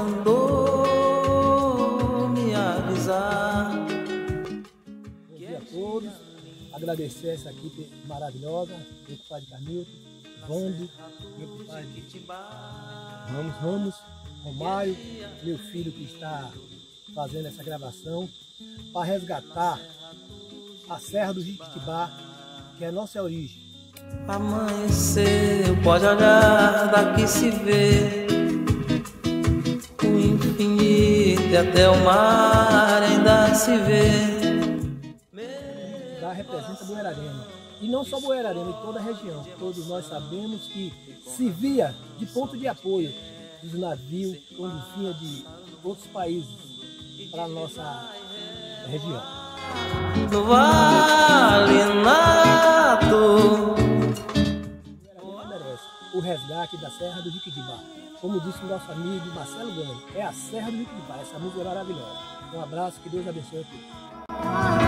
mandou me avisar. Bom dia a todos, agradecer essa equipe maravilhosa, meu compadre Carnilton, Vando, meu compadre Ramos, Romário, meu filho que está fazendo essa gravação, para resgatar a Serra do Jiquitibá, que é a nossa origem. Amanhecer, pode olhar, daqui se vê o infinito e até o mar ainda se vê. Jiquitibá representa Buerarema, e não só Buerarema, em toda a região. Todos nós sabemos que servia de ponto de apoio dos navios quando vinha de outros países para a nossa região. No Vale Nato merece o resgate da Serra do Jiquitibá. Como disse o nosso amigo Marcelo Gano, é a Serra do Jiquitibá, essa música é maravilhosa. Um abraço, que Deus abençoe a todos.